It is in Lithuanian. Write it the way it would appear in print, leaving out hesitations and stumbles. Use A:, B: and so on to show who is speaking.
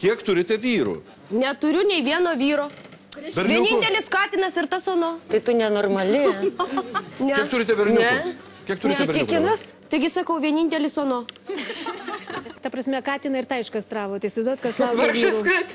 A: Kiek turite vyrų?
B: Neturiu nei vieno vyro.
A: Berniukų?
B: Vienintelis katinas ir tas ono.
C: Tai tu nenormali.
B: Ne.
A: Kiek turite berniukų?
C: Ne.
A: Kiek turite berniukų?
C: Kikinas?
B: Taigi sakau, vienintelis ono.
D: Ta prasme, katiną ir taiškas travo. Tai įsivaizduot, kas laukia vyrų.